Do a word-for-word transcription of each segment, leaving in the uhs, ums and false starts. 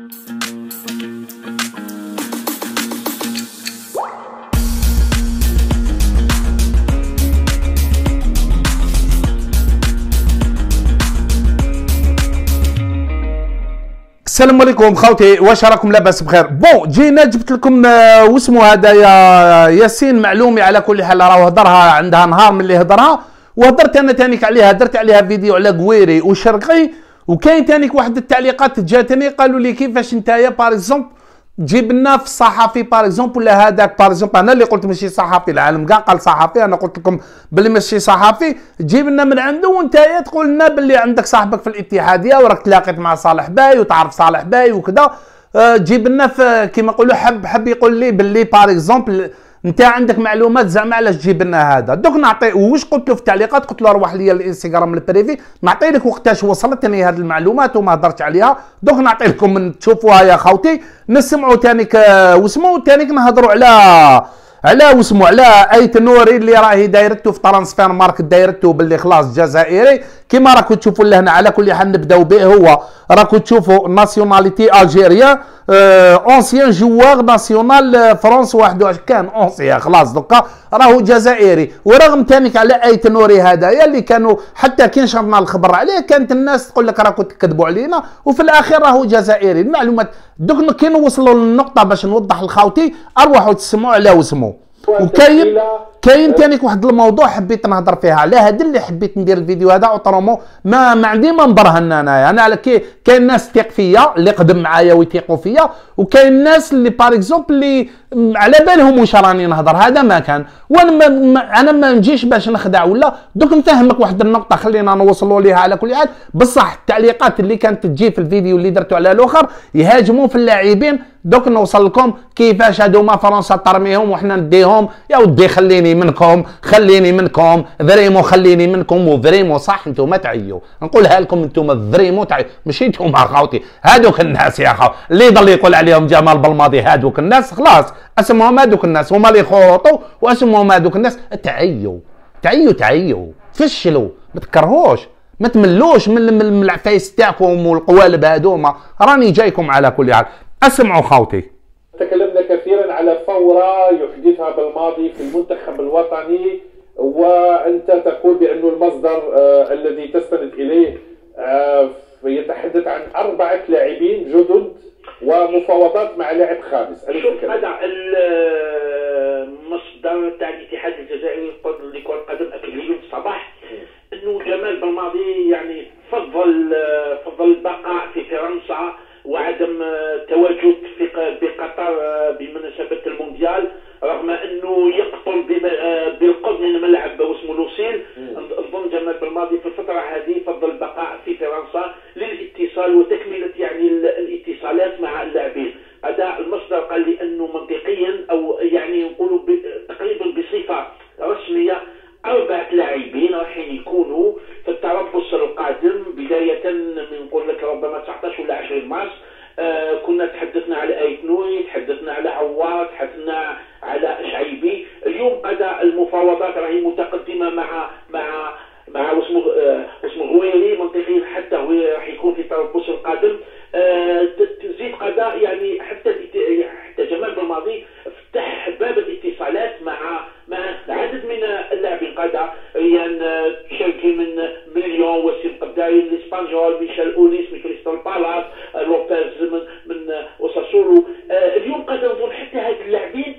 السلام عليكم خوتي، واش راكم لاباس بخير؟ بون جينا جبت لكم آه واسمو هذا يا ياسين معلومي. على كل حال راه هضرها عندها نهار من اللي هضرها، وهضرت انا تانيك عليها، درت عليها فيديو على قويري وشرقي. وكاين تانيك واحد التعليقات جاتني قالوا لي كيفاش نتايا باغ اكزومبل تجيب لنا في الصحفي باغ اكزومبل ولا هذاك باغ اكزومبل. انا اللي قلت ماشي صحفي، العالم كاع قال صحفي، انا قلت لكم بلي ماشي صحفي. تجيب لنا من عنده وانتايا تقول لنا بلي عندك صاحبك في الاتحاديه وراك تلاقيت مع صالح باي وتعرف صالح باي وكذا. أه تجيب لنا في كيما نقولوا حب حب يقول لي بلي باغ اكزومبل انت عندك معلومات زعما علاش تجيب لنا هذا. دوك نعطي واش قلت له في التعليقات، قلت له روح لي الانستغرام البريفي نعطي لك وقتاش وصلتني هذه المعلومات وما هضرتش عليها. دوك نعطي لكم من تشوفوها يا خوتي، نسمعوا تانيك واسمو تانيك نهضروا على على واسمو على ايت نوري اللي راهي دايرته في ترانسفير مارك، دايرته باللي خلاص جزائري كيما راكم تشوفوا لهنا. على كل حال نبداو به، هو راكم تشوفوا ناسيوناليتي الجيريان، اونسيان جوار ناسيونال فرنسا واحد وعشرين، كان اونسيان خلاص دوكا راهو جزائري. ورغم تانيك على ايت نوري هذايا اللي كانوا حتى كي نشرنا الخبر عليه كانت الناس تقول لك راكم تكذبوا علينا، وفي الاخير راهو جزائري. المعلومات دوك كي نوصلوا للنقطه باش نوضح لخاوتي اروحوا تسمعوا على واسمو. وكاين كاين تانيك واحد الموضوع حبيت نهضر فيها على هذا اللي حبيت ندير الفيديو هذا اوترومون ما ما عندي ما نبرهن انايا. انا كي كاين ناس تيق فيا اللي قدم معايا ويثيقوا فيا، وكاين الناس اللي باغ اكزومبل اللي على بالهم واش راني نهضر. هذا ما كان، وانا ما, ما انا ما نجيش باش نخدع ولا. دوك نفهمك واحد النقطه خلينا نوصلوا ليها. على كل حال بصح التعليقات اللي كانت تجي في الفيديو اللي درته على الاخر يهاجموا في اللاعبين. دوك نوصل لكم كيفاش هذوما فرنسا ترميهم وحنا نديهم. يا ودي خليني منكم خليني منكم فريمون خليني منكم وفريمون صح انتم تعيوا. نقولها لكم انتم فريمون تعيوا ماشي انتم اخوتي. هذوك الناس يا اخو اللي ضل يقول عليهم جمال بلماضي، هذوك الناس خلاص اسمهم هذوك الناس هما اللي يخوطوا، واسمهم هذوك الناس تعيوا تعيوا تعيوا فشلوا. ما تكرهوش ما تملوش من العفايس تاعكم والقوالب هذوما. راني جايكم على كل حال. اسمعوا خوتي. تكلمنا كثيرا على ثورة يحدثها بالماضي في المنتخب الوطني، وأنت تقول بأن المصدر آه الذي تستند إليه آه يتحدث عن أربعة لاعبين جدد ومفاوضات مع لاعب خامس. شوف هذا المصدر تاع الاتحاد الجزائري لكرة القدم أكد لي اليوم الصباح أنه جمال بالماضي يعني فضل فضل البقاء في فرنسا وعدم تواجد في بقطر بمناسبة المونديال، رغم انه يقطن بالقرب من ملعب واسمه لوسيل. نظن جمال بالماضي في الفترة هذه فضل البقاء في فرنسا للاتصال وتكملة يعني الاتصالات مع اللاعبين. هذا المصدر قال لي انه منطقيا او يعني نقولوا تقريبا بصفة رسمية أربعة لاعبين راح يكونوا في التربص القادم، بداية من نقول لك ربما تسعطاش ولا عشرين مارس. آه كنا تحدثنا على ايت نوري، تحدثنا على عوار، تحدثنا على شعيبي. اليوم هذا المفاوضات راهي متقدمة مع مع مع واسمه آه واسمه غويري، منطقيا حتى هو راح يكون في التربص القادم. آه تزيد قضاء يعني حتى حتى جمال بالماضي فتح باب الاتصالات مع مع عدد من اللاعبين قادة، ريان شرقي من مليون، وسيم قداري من الاسبانيول، ميشيل اوليس من كريستال بالاس، لوبيز من من اوساسولو. آه اليوم قد نظن حتى هاد اللاعبين.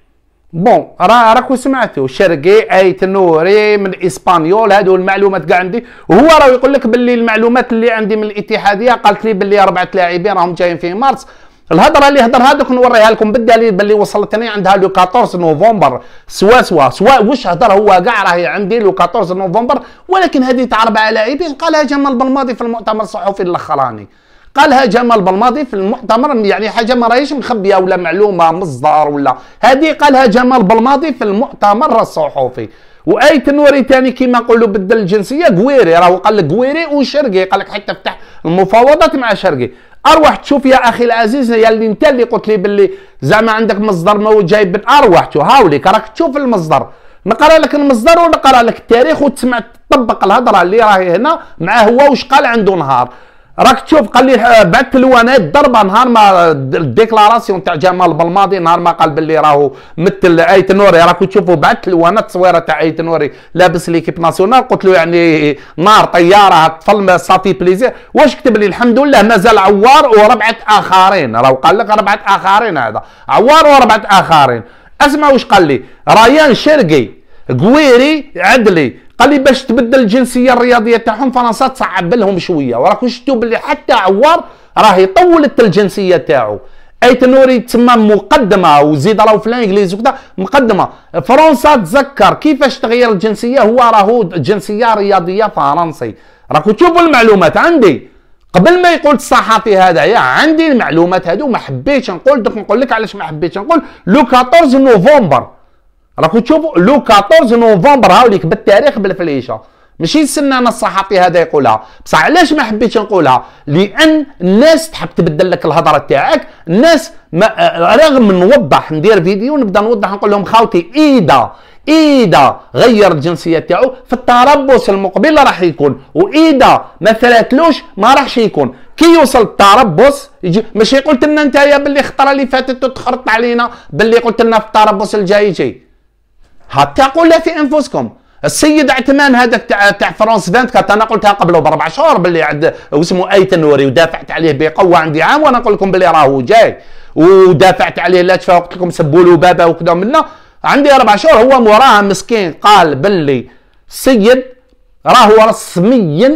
بون راه راكم سمعتوا شرقي ايت نوري من اسبانيول، هادو المعلومات كاع عندي. وهو راه يقول لك باللي المعلومات اللي عندي من الاتحاديه قالت لي باللي اربعه لاعبين راهم جايين في مارس. الهضره اللي هضرها دوك نوريها لكم بالدليل باللي وصلتني عندها لو أربعطاش نوفمبر سوا سوا سوا واش هضر هو كاع راهي عندي لو أربعطاش نوفمبر. ولكن هذه تاع اربعه لاعبين قالها جمال بالماضي في المؤتمر الصحفي الاخراني. قالها جمال بالماضي في المؤتمر، يعني حاجه ما راهيش مخبيه ولا معلومه مصدر ولا هذه قالها جمال بالماضي في المؤتمر الصحفي. وايت نوري ثاني كيما نقولوا بدل الجنسيه قويري، راهو قال لك قويري وشرقي، قال لك حتى فتح المفاوضات مع شرقي. اروح تشوف يا اخي العزيز يا اللي انت اللي قلت لي باللي زعما عندك مصدر ما جايب من اروح تشوف هاوليك راك تشوف المصدر. نقرا لك المصدر ونقرا لك التاريخ وتسمع تطبق الهضره اللي راهي هنا مع هو واش قال عنده نهار. راك تشوف قال لي بعثت الوانات ضربه نهار ما الديكلاراسيون تاع جمال بلماضي نهار ما قال باللي راهو مثل ايت نوري. راكم تشوفوا بعثت الوانات تصويره تاع ايت نوري لابس ليكيب ناسيونال. قلت له يعني نار طياره هتفل صافي بليزير. واش كتب لي؟ الحمد لله مازال عوار وربعه اخرين. راهو قال لك ربعه اخرين، هذا عوار وربعه اخرين. اسمع واش قال لي ريان شرقي قويري عدلي. قال لي باش تبدل الجنسيه الرياضيه تاعهم فرنسا تصعب لهم شويه. وراكم شفتوا باللي حتى عوار راهي طولت الجنسيه تاعو. ايت نوري تسمى مقدمه وزيد راهو في الانجليزي وكذا مقدمه. فرنسا تذكر كيفاش تغير الجنسيه، هو راهو جنسيه رياضيه فرنسي. راكم تشوفوا المعلومات عندي قبل ما يقول الصحفي هذا يا عندي المعلومات هذو. ما حبيتش نقول، دوك نقول لك علاش ما حبيتش نقول. لو أربعطاش نوفمبر راكم تشوفوا لو أربعطاش نوفمبر هاوليك بالتاريخ بالفليشه. ماشي نستنى انا الصحفي هذا يقولها. بصح علاش ما حبيتش نقولها؟ لان الناس تحب تبدل لك الهضره تاعك. الناس ما رغم نوضح ندير فيديو نبدا نوضح نقول لهم خاوتي اذا اذا غير الجنسيه تاعو في التربص المقبل راح يكون، واذا ما ثلاثلوش ما راحش يكون. كي يوصل التربص يجي ماشي قلت لنا انت يا باللي الخطره اللي فاتت تخرط علينا باللي قلت لنا في التربص الجاي يجي. حتى قولها في انفسكم. السيد عثمان هذاك تاع تاع فرانس أربعة وعشرين انا قلتها قبله باربع شهور باللي عند واسمه ايت نوري ودافعت عليه بقوه. عندي عام وانا نقول لكم باللي راهو جاي ودافعت عليه. لا تفا قلت لكم سبوا له بابا وكذا منا. عندي اربع شهور هو موراها مسكين قال باللي السيد راهو رسميا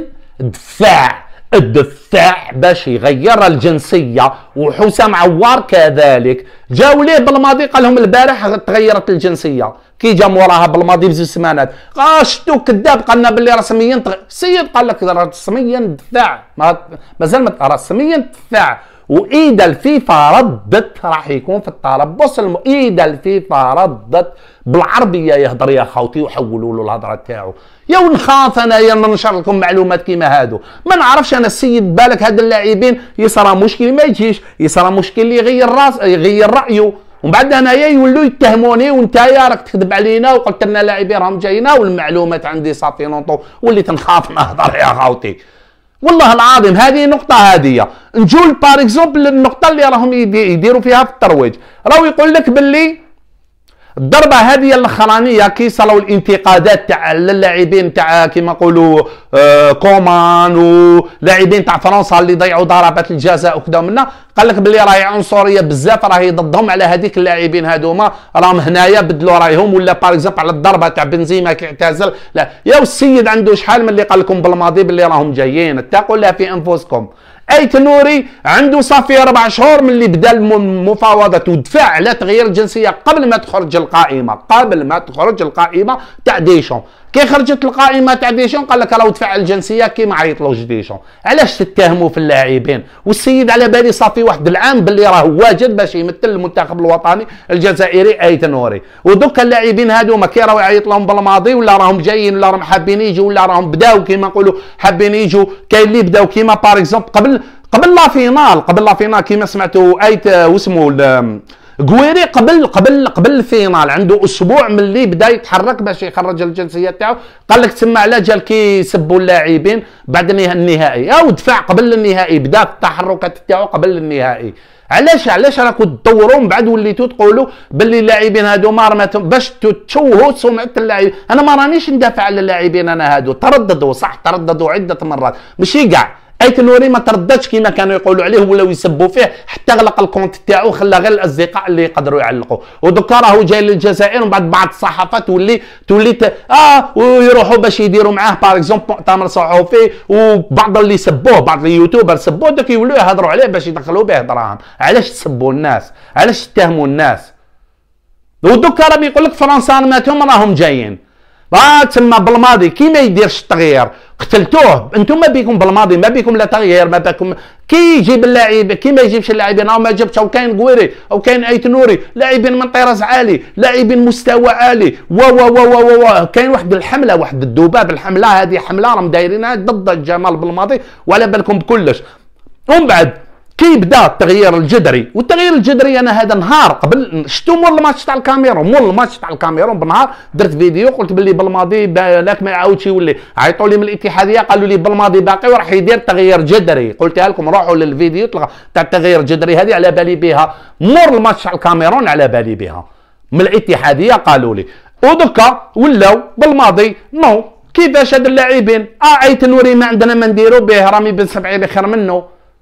دفاع الدفاع باش يغير الجنسيه. وحسام عوار كذلك جاوا ليه بالماضي قال لهم البارح تغيرت الجنسيه. كي جا موراها بالماضي بزوج سمانات قال شتو كذاب قالنا باللي رسميا تغ... السيد قال لك رسميا دفاع مازال رسميا دفاع. واذا الفيفا ردت راح يكون في التربص الم... اذا الفيفا ردت بالعربيه يهضر يا خوتي وحولوا له الهضره تاعو. يا ونخاف انايا ننشر لكم معلومات كيما هادو. ما نعرفش انا السيد بالك هاد اللاعبين يصرى مشكل ما يجيش، يصرى مشكل اللي يغير راس يغير رايه ومن بعد انايا يولوا يتهموني وانتايا راك تكذب علينا وقلت لنا لاعبين راهم جايين والمعلومات عندي صافي نونطو وليت نخاف نهضر يا خوتي. والله العظيم هذه نقطة هادية. نجول بار اكزومبل النقطة اللي راهم يديروا فيها في الترويج. راهو يقول لك باللي الضربه هذه الاخرانيه كي صاروا الانتقادات تاع اللاعبين تاع كيما نقولوا آه كومان ولاعبين تاع فرنسا اللي ضيعوا ضربات الجزاء وكذا منا. قال لك باللي راهي عنصريه بزاف راهي ضدهم على هذيك اللاعبين هذوما راهم هنايا بدلوا رايهم. ولا باغ اكزومبل على الضربه تاع بنزيما كي اعتزل. لا يا السيد عنده شحال من اللي قال لكم بالماضي باللي راهم جايين. اتقوا لها في انفسكم. ايت نوري عنده صافي اربع شهور من اللي بدا المفاوضات ودفع على تغيير الجنسيه قبل ما تخرج القائمه قبل ما تخرج القائمه تاع ديشون. كي خرجت القائمه تاع ديشون قال لك راهو دفع الجنسيه كي ما عيطلوش ديشون. علاش تتهموا في اللاعبين؟ والسيد على بالي صافي واحد العام باللي راه واجد باش يمثل المنتخب الوطني الجزائري ايت نوري. ودوك اللاعبين هذوما كي راهو يعيط لهم بالماضي ولا راهم جايين ولا راهم حابين يجوا ولا راهم بداو كيما نقولوا حابين يجوا. كاين اللي بداو كيما باغ اكزومبل قبل قبل لا فينال قبل لا فينال كيما سمعتوا ايت واسمه قويري قبل قبل قبل الفينال عنده اسبوع من اللي بدا يتحرك باش يخرج الجنسيه تاعو. قال لك تسمى على جال كي يسبوا اللاعبين بعد النهائي او دفع قبل النهائي بدا التحركات تاعو قبل النهائي. علاش علاش راكم تدوروا من بعد وليتوا تقولوا باللي اللاعبين هادو ما باش تشوهوا سمعه اللاعبين. انا ما رانيش ندافع على اللاعبين انا هادو ترددوا صح ترددوا عده مرات ماشي كاع. ايت نوري ما ترددش كيما كانوا يقولوا عليه ولاو يسبوا فيه حتى غلق الكونت تاعو خلى غير الاصدقاء اللي يقدروا يعلقوا. ودوكا راهو جاي للجزائر ومن بعد بعض الصحافه تولي تولي اه ويروحوا باش يديروا معاه باغ اكزومبل مؤتمر صحفي وبعض اللي سبوه بعض اليوتيوبر سبوه دوك يولوا يهضروا عليه باش يدخلوا به دراهم. علاش تسبوا الناس؟ علاش تتهموا الناس؟ ودوكا راه يقول لك فرنسا ماتهم راهم جايين. اه تسمى بالماضي كي ما يديرش التغيير قتلتوه. انتم ما بيكم بالماضي ما بيكم لا تغيير ما بيكم كي يجيب اللاعب كي ما يجيبش اللاعبين او ما جابش او كاين قويري او كاين ايت نوري لاعبين من طراز عالي لاعبين مستوى عالي و و و و كاين واحد الحمله واحد الذباب. الحمله هذه حمله راهم دايرينها ضد جمال بالماضي وعلى بالكم بكلش. ومن بعد كي بدا التغيير الجذري، والتغيير الجذري انا هذا نهار قبل شفتو مول الماتش تاع الكاميرون، مول الماتش تاع الكاميرون بنهار درت فيديو قلت باللي بالماضي لاك ما يعاودش يولي، عيطوا لي من الاتحاديه قالوا لي بالماضي باقي وراح يدير تغيير جذري، قلتها لكم روحوا للفيديو تاع التغيير الجذري هذه على بالي بها، مور الماتش تاع الكاميرون على بالي بها من الاتحاديه قالوا لي، ودكا ولاو بالماضي نو كيفاش هاد اللاعبين اه عيت نوري ما عندنا ما نديرو به، رامي بن سبعين خير منه.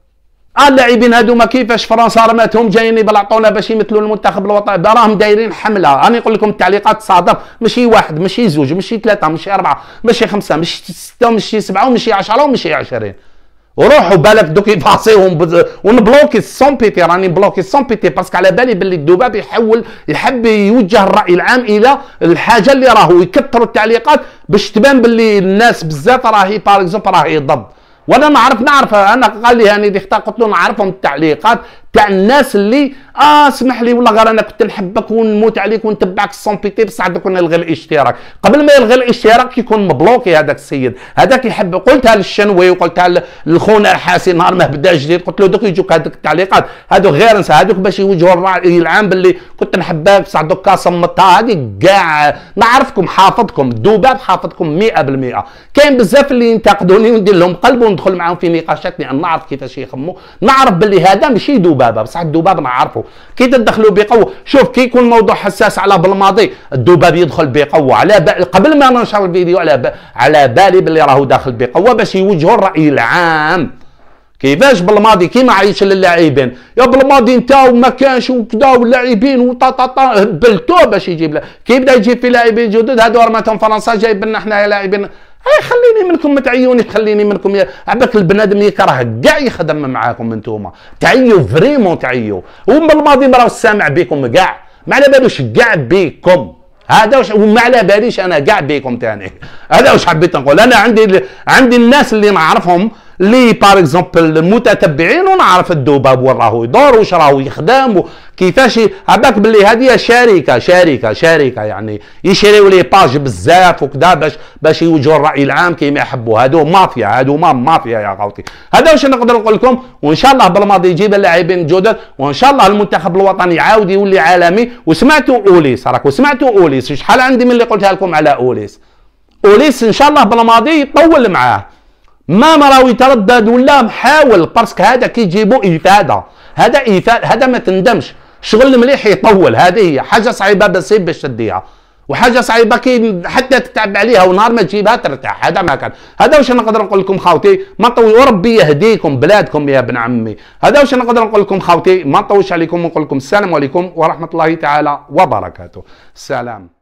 اه اللاعبين هذوما كيفاش فرنسا رماتهم جايين يبلعطونا باش يمثلوا المنتخب الوطني، راهم دايرين حمله، راني نقول لكم التعليقات صادم، ماشي واحد ماشي زوج ماشي ثلاثه ماشي اربعه ماشي خمسه ماشي سته ماشي سبعه وماشي عشره وماشي عشرين، وروحوا بالك دوك يباصيهم بز... ونبلوكي سون بيتي، راني بلوكي سون بيتي باسكو على بالي باللي الذباب يحول يحب يوجه الراي العام الى الحاجه اللي راهو يكثروا التعليقات باش تبان باللي الناس بزاف راهي باغ اكزومبل راهي ضد، وانا نعرف نعرف انا قال لي هاني دي اختار قلت له نعرفهم التعليقات تاع الناس اللي اه اسمح لي والله غير انا كنت نحبك ونموت عليك ونتبعك السون بيتي بصح دوك نلغي الاشتراك، قبل ما يلغي الاشتراك يكون مبلوكي هذاك السيد، هذاك يحب، قلتها للشنوي وقلتها لخونا حاسين نهار ما بدا جديد قلت له دوك يجوك هذوك التعليقات هذوك غير انسى هذوك باش يوجهوا الراي العام باللي كنت نحبك بصح دوكا صمتها، هذه كاع نعرفكم حافظكم الذباب حافظكم مئة بالمئة، كاين بزاف اللي ينتقدوني وندير لهم قلب وندخل معاهم في نقاشات لان نعرف كيفاش يخموا، نعرف باللي هذا ماشي ذبابه بصح الذباب نعرفه كي تدخلوا بقوه، شوف كي يكون موضوع حساس على بالماضي الذباب يدخل بقوه على قبل ما ننشر الفيديو على ب... على بالي باللي راهو داخل بقوه باش يوجهوا الراي العام. كيفاش بالماضي كيما عايش للاعبين يا بالماضي انت وما كانش وكذا واللاعبين وطاطاطا هبلتوه باش يجيب كي بدا يجيب في لاعبين جدد هذو رماتهم فرنسا جايب لنا حنا لاعبين، اي خليني منكم ما تعيوني خليني منكم يا عباك البنادم يكره كاع يخدم معاكم انتوما، تعيوا فريمون تعيوا، ومن الماضي ما راه سامع بكم كاع، ما على بالوش كاع بكم، هذا واش وما على باليش انا كاع بكم ثاني، هذا واش حبيت نقول، انا عندي عندي الناس اللي نعرفهم اللي باغ اكزومبل المتتبعين ونعرف الذباب وين راهو يدور واش راهو يخدم وكيفاش هذاك باللي هذه شركه شركه شركه يعني يشريوا لي باج بزاف وكذا باش باش يوجهوا الراي العام كيما يحبوا، هادو مافيا هادو ما مافيا يا خوتي، هذا واش نقدر نقول لكم، وان شاء الله بالماضي يجيب اللاعبين جدد وان شاء الله المنتخب الوطني يعاود يولي عالمي. وسمعتوا اوليس راكم سمعتوا اوليس شحال عندي من اللي قلتها لكم على اوليس، اوليس ان شاء الله بالماضي يطول معاه ما راهو يتردد ولا محاول باسكو هذا كيجيبوا افاده، هذا افاده هذا ما تندمش، شغل مليح يطول، هذه هي حاجه صعيبه بس باش تديها وحاجه صعيبه كي حتى تتعب عليها ونهار ما تجيبها ترتاح، هذا ما كان، هذا واش نقدر نقول لكم خاوتي ما طوي وربي يهديكم بلادكم يا ابن عمي، هذا واش نقدر نقول لكم خاوتي ما نطولش عليكم ونقول لكم السلام عليكم ورحمه الله تعالى وبركاته، السلام.